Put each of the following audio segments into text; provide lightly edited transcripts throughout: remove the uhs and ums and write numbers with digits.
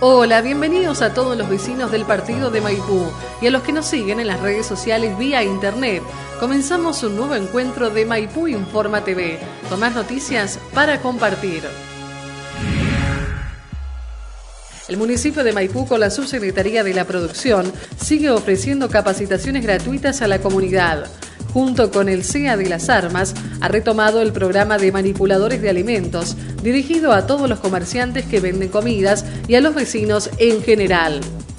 Hola, bienvenidos a todos los vecinos del partido de Maipú y a los que nos siguen en las redes sociales vía internet. Comenzamos un nuevo encuentro de Maipú Informa TV, con más noticias para compartir. El municipio de Maipú, con la Subsecretaría de la Producción, sigue ofreciendo capacitaciones gratuitas a la comunidad. Junto con el CEA de las Armas, ha retomado el programa de manipuladores de alimentos, dirigido a todos los comerciantes que venden comidas y a los vecinos en general.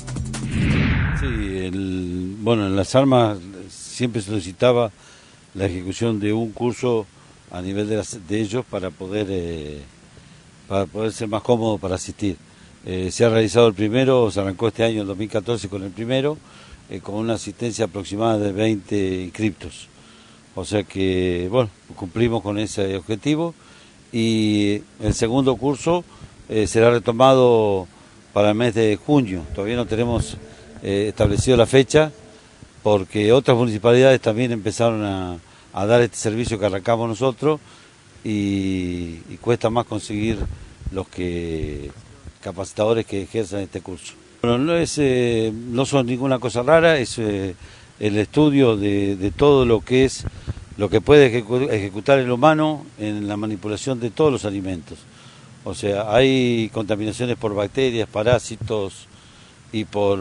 Sí, en las Armas siempre solicitaba la ejecución de un curso a nivel de ellos para poder ser más cómodo para asistir. Se ha realizado el primero, se arrancó este año, el 2014, con el primero, con una asistencia aproximada de 20 inscriptos. O sea que, bueno, cumplimos con ese objetivo y el segundo curso será retomado para el mes de junio. Todavía no tenemos establecido la fecha porque otras municipalidades también empezaron a dar este servicio que arrancamos nosotros y cuesta más conseguir los capacitadores que ejerzan este curso. Bueno, no son ninguna cosa rara, es el estudio de todo lo que puede ejecutar el humano en la manipulación de todos los alimentos. O sea, hay contaminaciones por bacterias, parásitos y por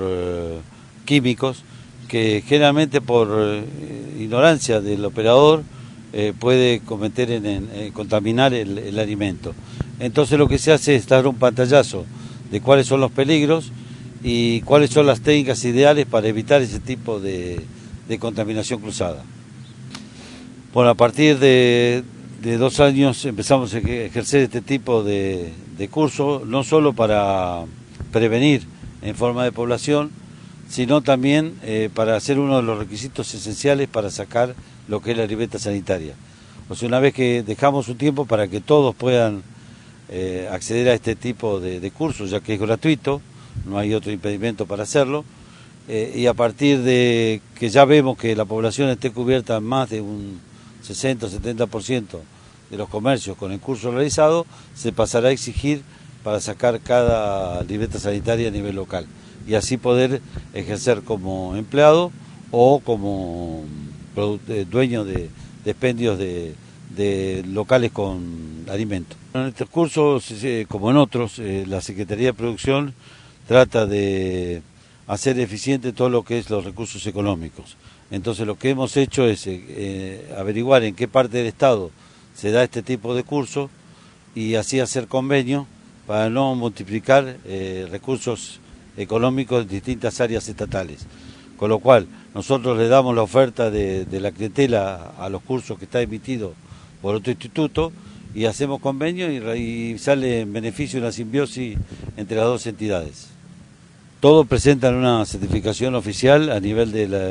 químicos que generalmente por ignorancia del operador puede cometer en contaminar el alimento. Entonces lo que se hace es dar un pantallazo de cuáles son los peligros y cuáles son las técnicas ideales para evitar ese tipo de contaminación cruzada. Bueno, a partir de 2 años empezamos a ejercer este tipo de curso, no solo para prevenir en forma de población, sino también para hacer uno de los requisitos esenciales para sacar lo que es la libreta sanitaria. O sea, una vez que dejamos un tiempo para que todos puedan acceder a este tipo de cursos, ya que es gratuito, no hay otro impedimento para hacerlo, y a partir de que ya vemos que la población esté cubierta más de un 60-70% de los comercios con el curso realizado, se pasará a exigir para sacar cada libreta sanitaria a nivel local y así poder ejercer como empleado o como dueño de expendios de locales con alimentos. En estos cursos, como en otros, la Secretaría de Producción trata de hacer eficiente todo lo que es los recursos económicos. Entonces lo que hemos hecho es averiguar en qué parte del Estado se da este tipo de curso y así hacer convenio para no multiplicar recursos económicos en distintas áreas estatales. Con lo cual nosotros le damos la oferta de la clientela a los cursos que está emitido por otro instituto y hacemos convenio y sale en beneficio de una simbiosis entre las dos entidades. Todos presentan una certificación oficial a nivel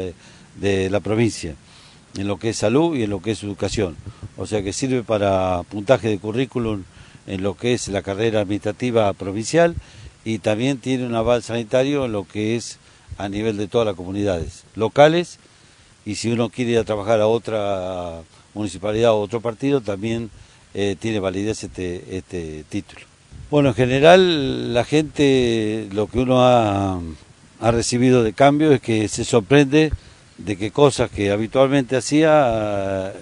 de la provincia, en lo que es salud y en lo que es educación. O sea que sirve para puntaje de currículum en lo que es la carrera administrativa provincial y también tiene un aval sanitario en lo que es a nivel de todas las comunidades locales, y si uno quiere ir a trabajar a otra municipalidad o otro partido también tiene validez este título. Bueno, en general la gente, lo que uno ha recibido de cambio es que se sorprende de que cosas que habitualmente hacía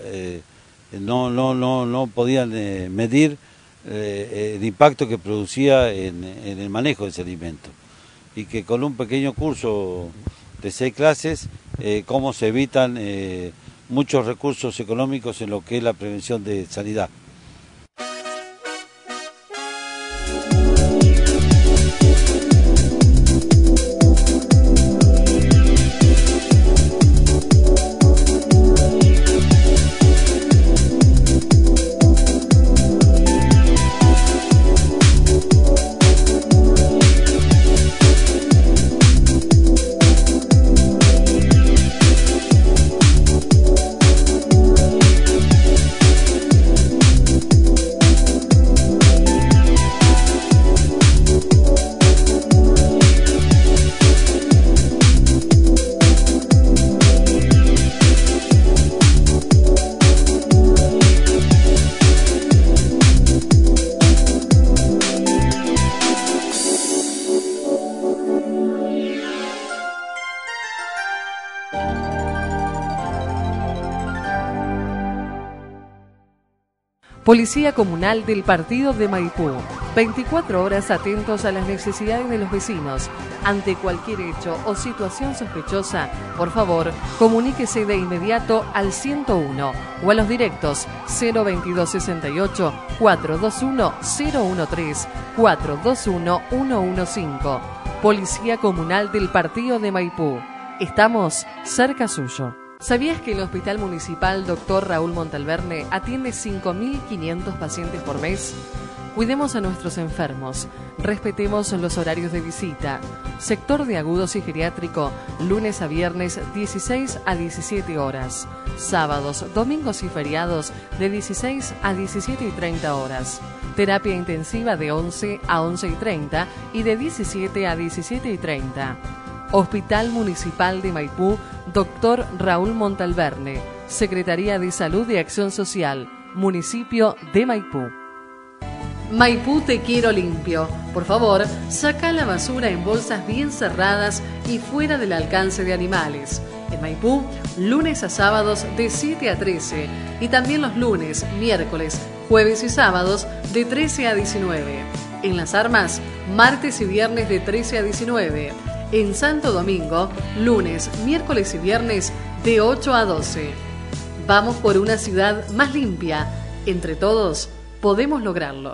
no podían medir el impacto que producía en el manejo de ese alimento, y que con un pequeño curso de 6 clases, cómo se evitan muchos recursos económicos en lo que es la prevención de sanidad. Policía Comunal del Partido de Maipú. 24 horas atentos a las necesidades de los vecinos. Ante cualquier hecho o situación sospechosa, por favor, comuníquese de inmediato al 101 o a los directos 02268 421 013 421 115. Policía Comunal del Partido de Maipú. Estamos cerca suyo. ¿Sabías que el Hospital Municipal Dr. Raúl Montalverne atiende 5.500 pacientes por mes? Cuidemos a nuestros enfermos, respetemos los horarios de visita. Sector de agudos y geriátrico, lunes a viernes 16 a 17 horas. Sábados, domingos y feriados de 16 a 17:30 horas. Terapia intensiva de 11 a 11:30 y de 17 a 17:30. Hospital Municipal de Maipú, Dr. Raúl Montalverne, Secretaría de Salud y Acción Social, Municipio de Maipú. Maipú te quiero limpio. Por favor, saca la basura en bolsas bien cerradas y fuera del alcance de animales. En Maipú, lunes a sábados de 7 a 13 y también los lunes, miércoles, jueves y sábados de 13 a 19. En Las Armas, martes y viernes de 13 a 19. En Santo Domingo, lunes, miércoles y viernes de 8 a 12. Vamos por una ciudad más limpia. Entre todos, podemos lograrlo.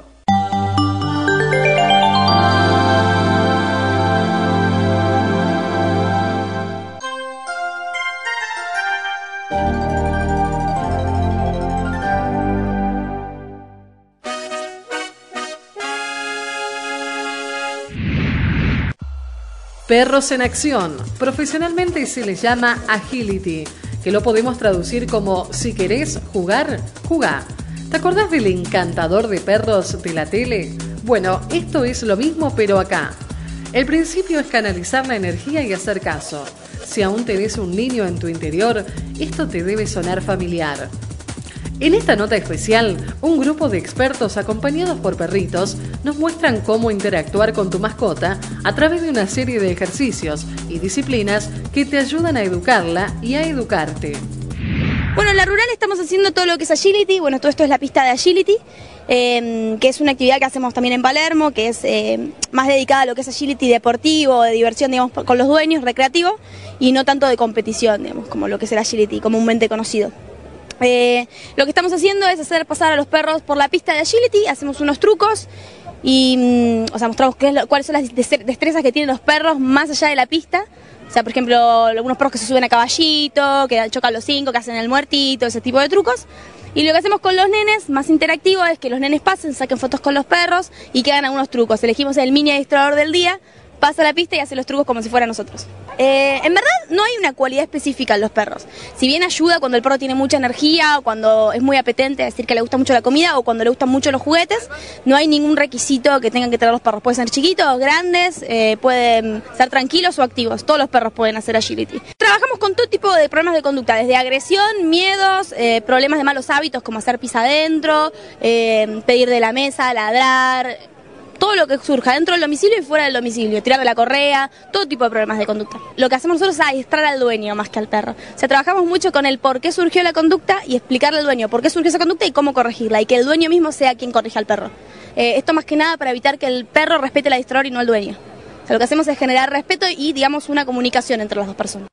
Perros en acción. Profesionalmente se les llama agility, que lo podemos traducir como si querés jugar, jugá. ¿Te acordás del encantador de perros de la tele? Bueno, esto es lo mismo pero acá. El principio es canalizar la energía y hacer caso. Si aún tenés un niño en tu interior, esto te debe sonar familiar. En esta nota especial, un grupo de expertos acompañados por perritos nos muestran cómo interactuar con tu mascota a través de una serie de ejercicios y disciplinas que te ayudan a educarla y a educarte. Bueno, en la rural estamos haciendo todo lo que es agility. Bueno, todo esto es la pista de agility, que es una actividad que hacemos también en Palermo, que es más dedicada a lo que es agility deportivo, de diversión, digamos, con los dueños, recreativo, y no tanto de competición, digamos, como lo que es el agility comúnmente conocido. Lo que estamos haciendo es hacer pasar a los perros por la pista de agility, hacemos unos trucos y mostramos cuáles son las destrezas que tienen los perros más allá de la pista. O sea, por ejemplo, algunos perros que se suben a caballito, que chocan los 5, que hacen el muertito, ese tipo de trucos. Y lo que hacemos con los nenes, más interactivo, es que los nenes pasen, saquen fotos con los perros y que hagan algunos trucos. Elegimos el mini adiestrador del día, pasa la pista y hace los trucos como si fueran nosotros. En verdad no hay una cualidad específica en los perros. Si bien ayuda cuando el perro tiene mucha energía o cuando es muy apetente, es decir que le gusta mucho la comida o cuando le gustan mucho los juguetes, no hay ningún requisito que tengan que tener los perros. Pueden ser chiquitos, grandes, pueden ser tranquilos o activos. Todos los perros pueden hacer agility. Trabajamos con todo tipo de problemas de conducta, desde agresión, miedos, problemas de malos hábitos como hacer pis adentro, pedir de la mesa, ladrar, todo lo que surja dentro del domicilio y fuera del domicilio, tirar de la correa, todo tipo de problemas de conducta. Lo que hacemos nosotros es adiestrar al dueño más que al perro. O sea, trabajamos mucho con el por qué surgió la conducta y explicarle al dueño por qué surgió esa conducta y cómo corregirla, y que el dueño mismo sea quien corrija al perro. Esto más que nada para evitar que el perro respete el adiestrador y no el dueño. O sea, lo que hacemos es generar respeto y, digamos, una comunicación entre las dos personas.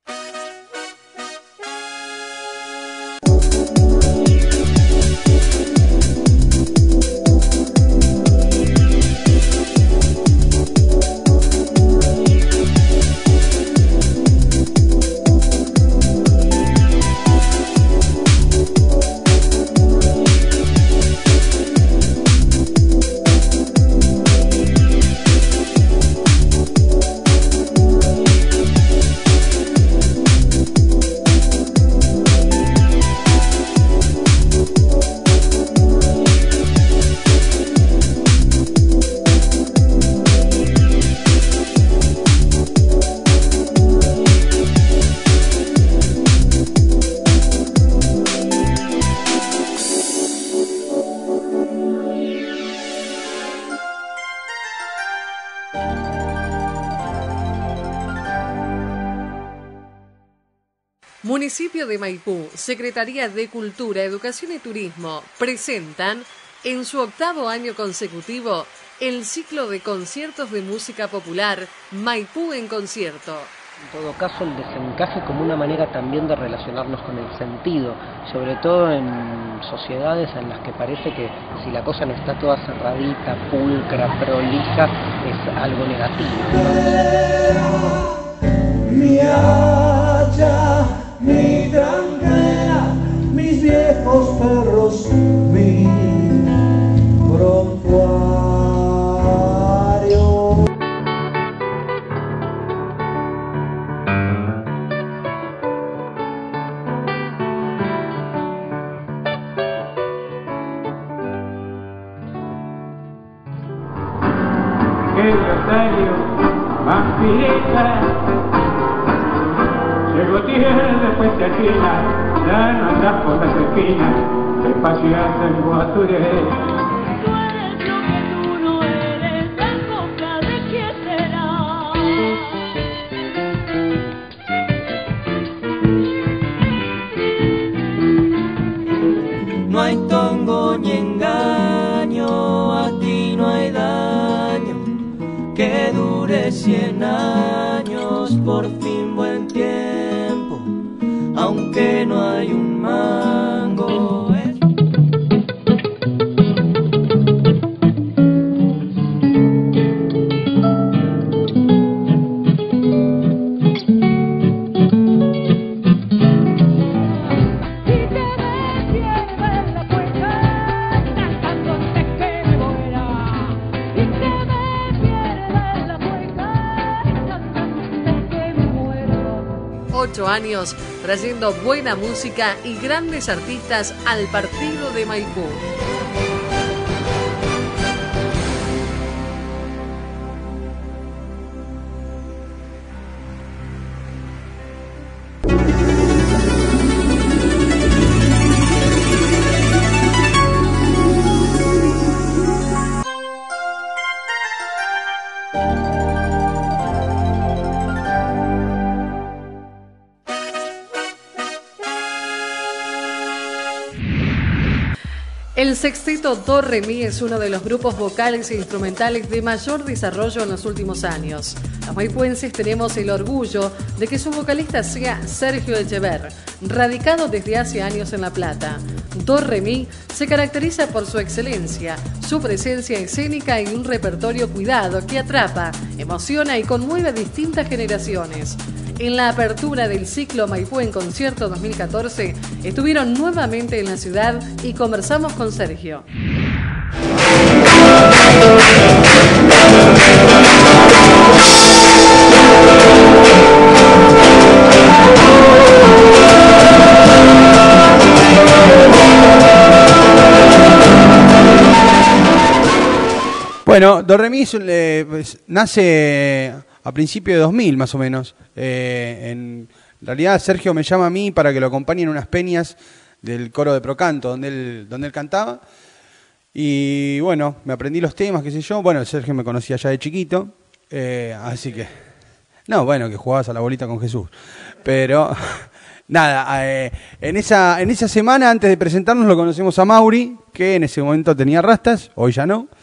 Municipio de Maipú, Secretaría de Cultura, Educación y Turismo presentan En su 8º año consecutivo, el ciclo de conciertos de música popular Maipú en Concierto. En todo caso, el desencaje como una manera también de relacionarnos con el sentido, sobre todo en sociedades en las que parece que si la cosa no está toda cerradita, pulcra, prolija, es algo negativo. Mi haya, mi tranquera, mis viejos perros, mi prontuario. Más finita, llegó tierra después se alquila, ya no andas por las esquinas, despacio y hace el guaturé. No hay tongo ni engaño, aquí no hay daño que dure 100 años, por fin buen tiempo, aunque no hay un mango. Años trayendo buena música y grandes artistas al partido de Maipú. El sexteto Do Re Mi es uno de los grupos vocales e instrumentales de mayor desarrollo en los últimos años. Los maipuenses tenemos el orgullo de que su vocalista sea Sergio Echever, radicado desde hace años en La Plata. Do Re Mi se caracteriza por su excelencia, su presencia escénica y un repertorio cuidado que atrapa, emociona y conmueve a distintas generaciones. En la apertura del ciclo Maipú en Concierto 2014, estuvieron nuevamente en la ciudad y conversamos con Sergio. Bueno, Do Re Mi nace a principios de 2000 más o menos. En realidad Sergio me llama a mí para que lo acompañe en unas peñas del coro de Procanto, donde él cantaba. Y bueno, me aprendí los temas, qué sé yo. Bueno, Sergio me conocía ya de chiquito, así que... No, bueno, que jugabas a la bolita con Jesús. Pero nada, en esa semana antes de presentarnos lo conocemos a Mauri, que en ese momento tenía rastas, hoy ya no.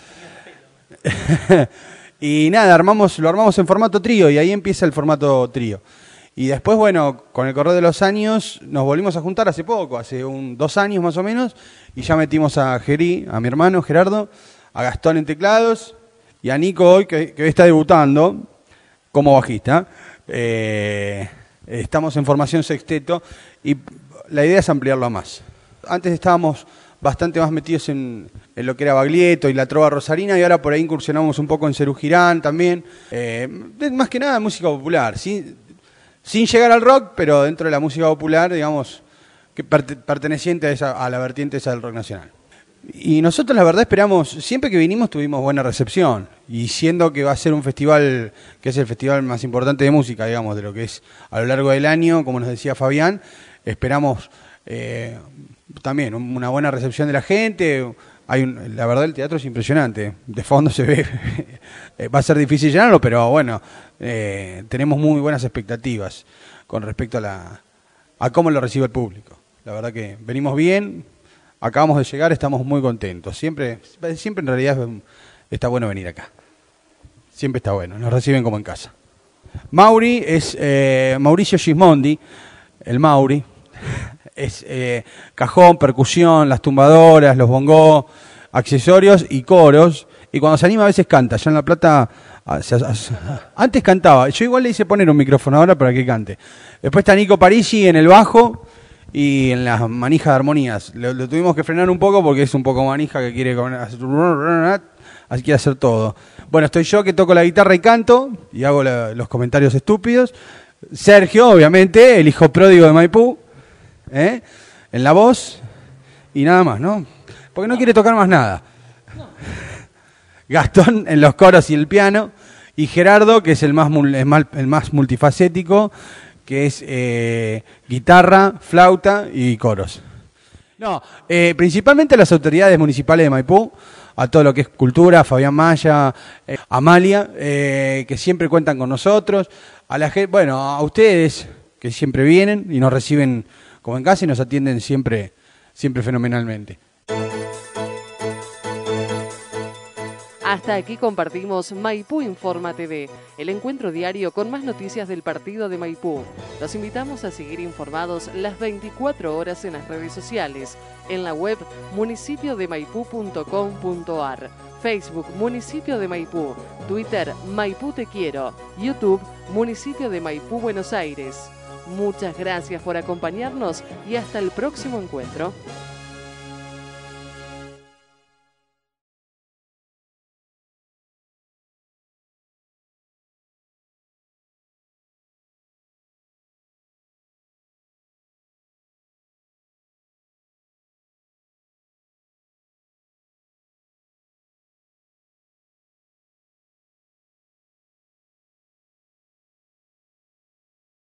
Y nada, lo armamos en formato trío y ahí empieza el formato trío. Y después, bueno, con el correr de los años nos volvimos a juntar hace poco, hace 2 años más o menos, y ya metimos a Geri, a mi hermano Gerardo, a Gastón en teclados y a Nico hoy que está debutando como bajista. Estamos en formación sexteto y la idea es ampliarlo a más. Antes estábamos bastante más metidos en lo que era Baglietto y la trova rosarina, y ahora por ahí incursionamos un poco en Cerú Girán también. Más que nada música popular, sin llegar al rock, pero dentro de la música popular, digamos, que perteneciente a la vertiente esa del rock nacional. Y nosotros la verdad esperamos, siempre que vinimos tuvimos buena recepción, y siendo que va a ser un festival que es el festival más importante de música, digamos, de lo que es a lo largo del año, como nos decía Fabián, esperamos también una buena recepción de la gente. La verdad el teatro es impresionante, de fondo se ve, va a ser difícil llenarlo, pero bueno, tenemos muy buenas expectativas con respecto a cómo lo recibe el público. La verdad que venimos bien, acabamos de llegar, estamos muy contentos. Siempre en realidad está bueno venir acá. Siempre está bueno, nos reciben como en casa. Mauri es Mauricio Gismondi, el Mauri. Es cajón, percusión, las tumbadoras, los bongos, accesorios y coros. Y cuando se anima a veces canta. Ya en La Plata, antes cantaba. Yo igual le hice poner un micrófono ahora para que cante. Después está Nico Parisi en el bajo y en las manijas de armonías. Lo tuvimos que frenar un poco porque es un poco manija que quiere así quiere hacer todo. Bueno, estoy yo que toco la guitarra y canto y hago los comentarios estúpidos. Sergio, obviamente, el hijo pródigo de Maipú, en la voz y nada más, ¿no? Porque no quiere tocar más nada. Gastón en los coros y el piano y Gerardo, que es el más multifacético, que es guitarra, flauta y coros. No, principalmente a las autoridades municipales de Maipú, a todo lo que es cultura, Fabián Maya, Amalia, que siempre cuentan con nosotros, a la gente, bueno, a ustedes que siempre vienen y nos reciben como en casa y nos atienden siempre fenomenalmente. Hasta aquí compartimos Maipú Informa TV, el encuentro diario con más noticias del partido de Maipú. Los invitamos a seguir informados las 24 horas en las redes sociales, en la web municipiodemaipú.com.ar, Facebook Municipio de Maipú, Twitter Maipú Te Quiero, YouTube Municipio de Maipú Buenos Aires. Muchas gracias por acompañarnos y hasta el próximo encuentro.